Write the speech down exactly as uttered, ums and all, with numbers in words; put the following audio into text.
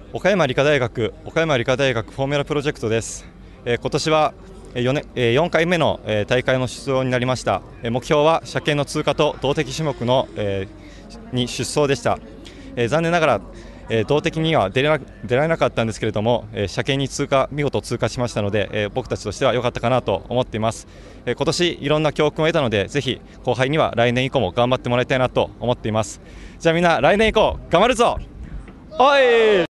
岡山理科大学岡山理科大学フォーミュラプロジェクトです。えー、今年はよねん、えー、よんかいめの、えー、大会の出場になりました。えー、目標は車検の通過と動的種目の、えー、に出走でした。えー、残念ながら、えー、動的には出れな、出られなかったんですけれども、えー、車検に通過見事通過しましたので、えー、僕たちとしては良かったかなと思っています。えー、今年いろんな教訓を得たので、ぜひ後輩には来年以降も頑張ってもらいたいなと思っています。じゃあみんな来年以降頑張るぞ。おい。